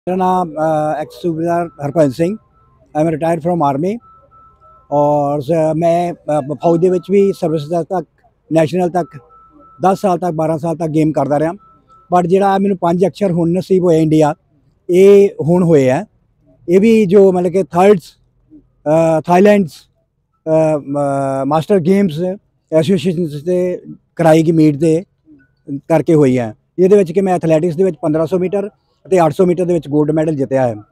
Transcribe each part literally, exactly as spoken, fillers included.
मेरा नाम एक्स सूबेदार Harbhajan Singh. I am retired from army और स- मैं अ, फौज ਦੇ ਵਿੱਚ ਵੀ ਸਰਵਿਸ ਤੱਕ ਨੈਸ਼ਨਲ ਤੱਕ दस ਸਾਲ ਤੱਕ बारह ਸਾਲ ਤੱਕ ਗੇਮ ਕਰਦਾ ਰਿਹਾ। ਬਟ ਜਿਹੜਾ ਮੈਨੂੰ ਪੰਜ ਅਕਸ਼ਰ ਹੁਣ ਨਸੀਬ ਹੋਏ ਇੰਡੀਆ, ਇਹ ਹੁਣ ਹੋਏ ਆ। ਇਹ ਵੀ ਜੋ ਮਤਲਬ ਕਿ thirds Thailand's master games association ਤੇ ਕਰਾਈ ਗਈ ਮੀਟ ਦੇ ਕਰਕੇ ਹੋਈ ਹੈ। ਇਹਦੇ ਵਿੱਚ ਕਿ ਮੈਂ ਐਥਲੈਟਿਕਸ ਦੇ ਵਿੱਚ पंद्रह सौ ਮੀਟਰ ਅਤੇ आठ सौ ਮੀਟਰ ਦੇ ਵਿੱਚ 골ਡ ਮੈਡਲ ਜਿੱਤਿਆ ਹੈ।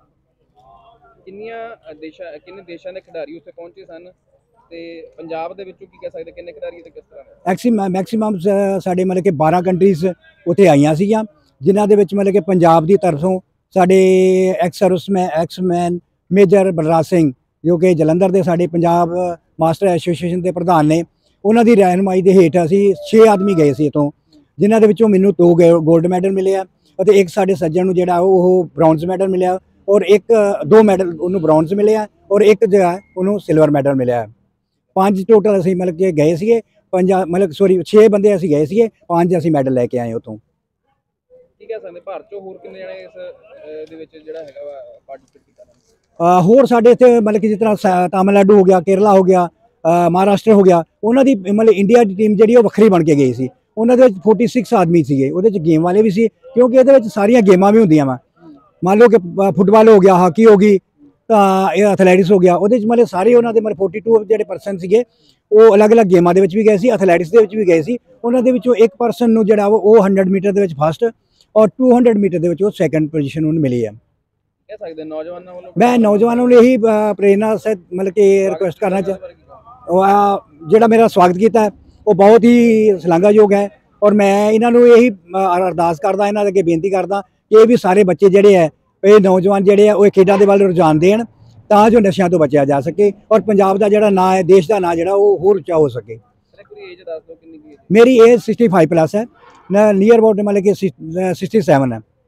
ਕਿੰਨੀਆਂ ਦੇਸ਼ਾਂ ਕਿੰਨੇ ਦੇਸ਼ਾਂ ਦੇ ਖਿਡਾਰੀ ਉੱਥੇ ਪਹੁੰਚੇ ਸਨ ਤੇ ਪੰਜਾਬ ਦੇ ਵਿੱਚੋਂ ਕੀ ਕਹਿ ਸਕਦੇ ਕਿੰਨੇ ਖਿਡਾਰੀ ਤੇ ਕਿਸ ਤਰ੍ਹਾਂ ਦੇ? ਐਕਸੀ ਮੈਕਸੀਮਮ ਸਾਡੇ ਮਤਲਬ ਕਿ बारह ਕੰਟਰੀਜ਼ ਉੱਥੇ ਆਈਆਂ ਸੀਗੀਆਂ, ਜਿਨ੍ਹਾਂ ਦੇ ਵਿੱਚ ਮਤਲਬ ਕਿ ਪੰਜਾਬ ਦੀ ਤਰਫੋਂ ਸਾਡੇ ex serviceman ex man major Balraj Singh, ਜੋ ਕਿ ਜਲੰਧਰ ਦੇ ਸਾਡੇ ਪੰਜਾਬ ਮਾਸਟਰ ਐਸੋਸੀਏਸ਼ਨ ਦੇ ਪ੍ਰਧਾਨ ਨੇ, ਉਹਨਾਂ ਦੀ ਰਹਿਨੁਮਾਈ ਦੇ ਹੇਠ ਅਸੀਂ ਛੇ ਆਦਮੀ ਗਏ ਸੀ ਇੱਥੋਂ, ਜਿਨ੍ਹਾਂ ਦੇ ਵਿੱਚੋਂ ਮੈਨੂੰ ਦੋ 골ਡ ਮੈਡਲ ਮਿਲੇ ਆ ਅਤੇ ਇੱਕ ਸਾਡੇ ਸੱਜਣ ਨੂੰ ਜਿਹੜਾ ਉਹ ਬ੍ਰੌਂਜ਼ ਮੈਡਲ ਮਿਲਿਆ ਔਰ ਇੱਕ ਦੋ ਮੈਡਲ ਉਹਨੂੰ ਬ੍ਰੌਂਜ਼ ਮਿਲੇ ਆ ਔਰ ਇੱਕ ਜਿਹੜਾ ਉਹਨੂੰ ਸਿਲਵਰ ਮੈਡਲ ਮਿਲਿਆ। ਪੰਜ ਟੋਟਲ ਅਸੀਂ ਮਤਲਬ ਕਿ ਗਏ ਸੀਗੇ, ਪੰਜਾ ਮਤਲਬ ਸੋਰੀ ਛੇ ਬੰਦੇ ਅਸੀਂ ਗਏ ਸੀਗੇ, ਪੰਜ ਅਸੀਂ ਮੈਡਲ ਲੈ ਕੇ ਆਏ ਉੱਥੋਂ। ਕੀ ਕਹਿ ਸਕਦੇ ਭਾਰਤ ਚੋਂ ਹੋਰ ਕਿੰਨੇ ਜਣੇ ਇਸ ਅਹ, ਦੇ ਵਿੱਚ ਜਿਹੜਾ ਹੈਗਾ ਵਾ ਪਾਰਟਿਸਿਪੇਟ ਕੀਤਾ ਨੇ? ਅ, ਹੋਰ ਸਾਡੇ ਇੱਥੇ ਮਤਲਬ ਕਿ ਜਿਸ ਤਰ੍ਹਾਂ ਸ- ਤਾਮਿਲਨਾਡੂ ਹੋ ਗਿਆ, ਕੇਰਲਾ ਹੋ ਗਿਆ, ਅ, ਮਹਾਰਾਸ਼ਟਰ ਹੋ ਗਿਆ, ਉਹਨਾਂ ਦੀ ਮਤਲਬ ਇੰਡੀਆ ਦੀ ਟੀਮ ਜਿਹੜੀ ਉਹ ਵੱਖਰੀ ਬਣ ਕੇ ਗਈ ਸੀ। ਉਹਨਾਂ ਦੇ ਵਿੱਚ छियालीस ਆਦਮੀ ਸੀਗੇ, ਉਹਦੇ 'ਚ ਗੇਮ ਵਾਲੇ ਵੀ ਸੀ, ਕਿਉਂਕਿ ਇਹਦੇ ਵਿੱਚ ਸਾਰੀਆਂ ਗੇਮਾਂ ਵੀ ਹੁੰਦੀਆਂ ਵਾ। ਮੰਨ ਲਓ ਕਿ ਫੁੱਟਬਾਲ ਹੋ ਗਿਆ, ਹਾਕੀ ਹੋ ਗਈ, ਤਾਂ ਇਹ ਐਥਲੈਟਿਕਸ ਹੋ ਗਿਆ, ਉਹਦੇ 'ਚ ਮਤਲਬ ਸਾਰੇ ਉਹਨਾਂ ਦੇ ਮਤਲਬ बयालीस ਜਿਹੜੇ ਪਰਸਨ ਸੀਗੇ ਉਹ ਅਲੱਗ-ਅਲੱਗ ਗੇਮਾਂ ਦੇ ਵਿੱਚ ਵੀ ਗਏ ਸੀ, ਐਥਲੈਟਿਕਸ ਦੇ ਵਿੱਚ ਵੀ ਗਏ ਸੀ। ਉਹਨਾਂ ਦੇ ਵਿੱਚੋਂ ਇੱਕ ਪਰਸਨ ਨੂੰ ਜਿਹੜਾ ਉਹ सौ ਮੀਟਰ ਦੇ ਵਿੱਚ ਫਸਟ ਔਰ दो सौ ਮੀਟਰ ਦੇ ਵਿੱਚ ਉਹ ਸੈਕੰਡ ਪੋਜੀਸ਼ਨ ਉਹਨੂੰ ਮਿਲੀ ਹੈ। ਕਹਿ ਸਕਦੇ ਨੌਜਵਾਨਾਂ ਵੱਲੋਂ ਮੈਂ ਨੌਜਵਾਨਾਂ ਨੂੰ ਇਹੀ ਅ, ਪ੍ਰੇਰਨਾ ਸਹਿਤ ਮਤਲਬ ਕਿ ਰਿਕੁਐਸਟ ਕਰਨਾ ਚਾਹ ਉਹ ਆ ਜਿਹੜਾ ਮੇਰਾ ਸਵਾਗਤ ਕੀਤਾ ਹੈ, ਉਹ ਬਹੁਤ ਹੀ ਸ਼ਲਾਘਾਯੋਗ ਹੈ ਔਰ ਮੈਂ ਇਹਨਾਂ ਨੂੰ ਇਹੀ ਅ, ਅਰਦਾਸ ਕਰਦਾ, ਇਹਨਾਂ ਦੇ ਅੱਗੇ ਬੇਨਤੀ ਕਰਦਾ ਕਿ ਇਹ ਵੀ ਸਾਰੇ ਬੱਚੇ ਜਿਹੜੇ ਹੈ, ਇਹ ਨੌਜਵਾਨ ਜਿਹੜੇ ਆ ਉਹ ਇਹ ਖੇਡਾਂ ਦੇ ਵੱਲ ਰੁਝਾਨ ਦੇਣ ਤਾਂ ਜੋ ਨਸ਼ਿਆਂ ਤੋਂ ਬਚਿਆ ਜਾ ਸਕੇ ਔਰ ਪੰਜਾਬ ਦਾ ਜਿਹੜਾ ਨਾਂ ਹੈ, ਦੇਸ਼ ਦਾ ਨਾਂ ਜਿਹੜਾ ਉਹ ਹੋਰ ਉੱਚਾ ਹੋ ਸਕੇ। ਕੋਈ ਏਜ ਦੱਸ ਦਿਓ ਕਿੰਨੀ ਕੀ age? ਮੇਰੀ ਏਜ पैंसठ ਪਲੱਸ ਹੈ, ਨੀਅਰ ਅਬਾਊਟ ਮਤਲਬ ਕਿ सड़सठ है।